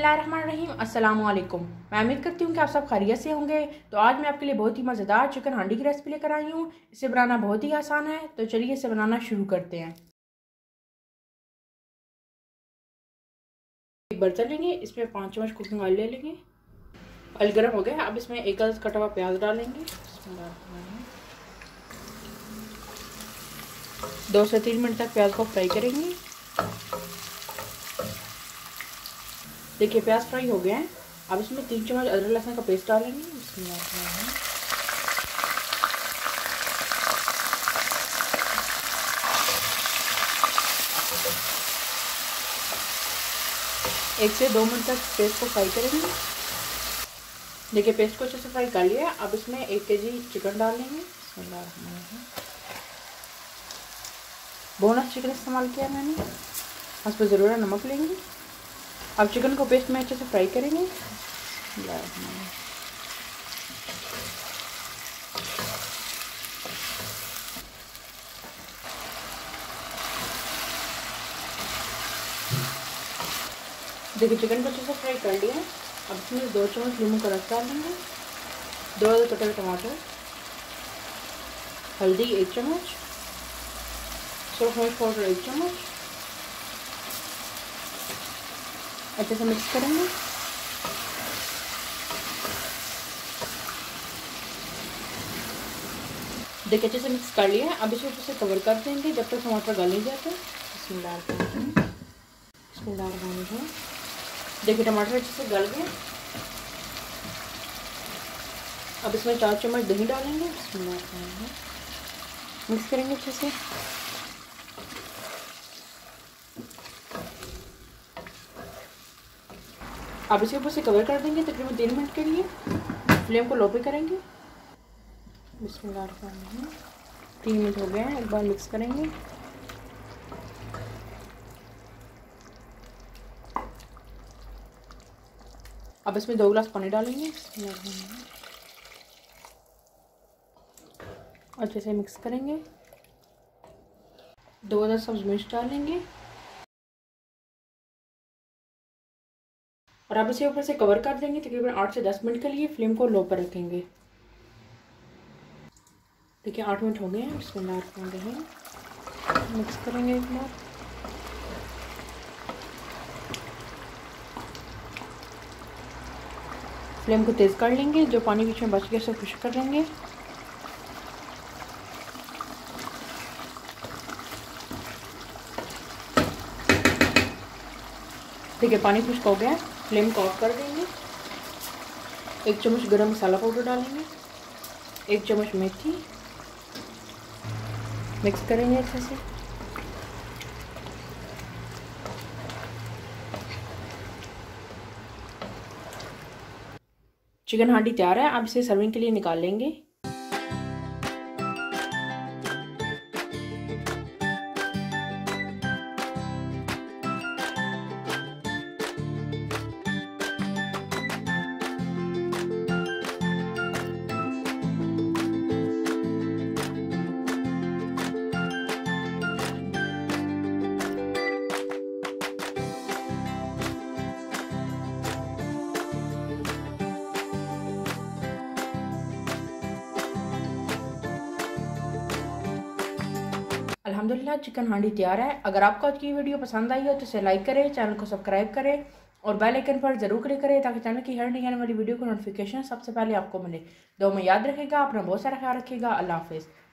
बिस्मिल्लाहिर्रहमानिर्रहीम। अस्सलाम वालेकुम। मैं उम्मीद करती हूँ कि आप सब खैरियत से होंगे। तो आज मैं आपके लिए बहुत ही मज़ेदार चिकन हांडी की रेसिपी लेकर आई हूँ। इसे बनाना बहुत ही आसान है, तो चलिए इसे बनाना शुरू करते हैं। एक बर्तन लेंगे, इसमें 5 चम्मच कुकिंग ऑयल ले लेंगे। ऑयल गर्म हो गया, अब इसमें एक अदद कटा हुआ प्याज डालेंगे। 2 से 3 मिनट तक प्याज को फ्राई करेंगे। देखिए प्याज फ्राई हो गया है। अब इसमें 3 चम्मच अदरक लहसुन का पेस्ट डालेंगे। एक से 2 मिनट तक पेस्ट को फ्राई करेंगे। देखिए पेस्ट को अच्छे से फ्राई कर लिया। अब इसमें 1 केजी चिकन डाल लेंगे। बोनस चिकन इस्तेमाल किया मैंने। उस पर ज़रूर नमक लेंगे। अब चिकन को पेस्ट में अच्छे से फ्राई करेंगे। देखिए चिकन को अच्छे से फ्राई कर लिया। अब इसमें 2 चम्मच नींबू का रस डाल देंगे। 2 अदद कटे हुए टमाटर, हल्दी 1 चम्मच, सूखा मिर्च पाउडर 1 चम्मच, अच्छे से मिक्स करेंगे। देखिए अच्छे से मिक्स कर लिया है। अब इसे ऊपर से कवर कर देंगे जब तक टमाटर गल नहीं जाते। देखिए टमाटर अच्छे से गल गए। अब इसमें 4 चम्मच दही डालेंगे। मिक्स करेंगे अच्छे से। अब इसे ऊपर से कवर कर देंगे तकरीबन 3 मिनट के लिए। फ्लेम को लो पे करेंगे। 3 मिनट हो गए हैं। एक बार मिक्स करेंगे। अब इसमें 2 गिलास पानी डालेंगे। अच्छे से मिक्स करेंगे। 2 अदद सब्ज मिर्च डालेंगे और अब इसे ऊपर से कवर कर देंगे तकरीबन 8 से 10 मिनट के लिए। फ्लेम को लो पर रखेंगे। देखिए 8 मिनट हो गए हैं। मिक्स करेंगे एक बार। फ्लेम को तेज़ कर लेंगे। जो पानी बीच में बच गया उसे खुश्क कर लेंगे। देखिए पानी खुश्क हो गया। फ्लेम को ऑफ कर देंगे। 1 चम्मच गरम मसाला पाउडर डालेंगे, 1 चम्मच मेथी। मिक्स करेंगे अच्छे से। चिकन हांडी तैयार है। अब इसे सर्विंग के लिए निकाल लेंगे। अल्हम्दुलिल्लाह चिकन हांडी तैयार है। अगर आपको आज की वीडियो पसंद आई हो तो इसे लाइक करें, चैनल को सब्सक्राइब करें और बेल आइकन पर ज़रूर क्लिक करें ताकि चैनल की हर नई आने वाली वीडियो को नोटिफिकेशन सबसे पहले आपको मिले। दुआ में याद रखिएगा। अपना बहुत सारा ख्याल रखिएगा। अल्लाह हाफिज़।